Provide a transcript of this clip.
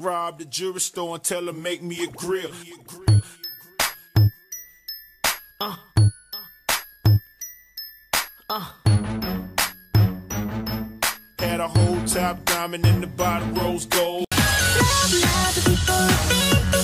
rob the jewelry store and tell her make me a grill. Had a whole top diamond in the bottom rose gold. Love, love the people with me.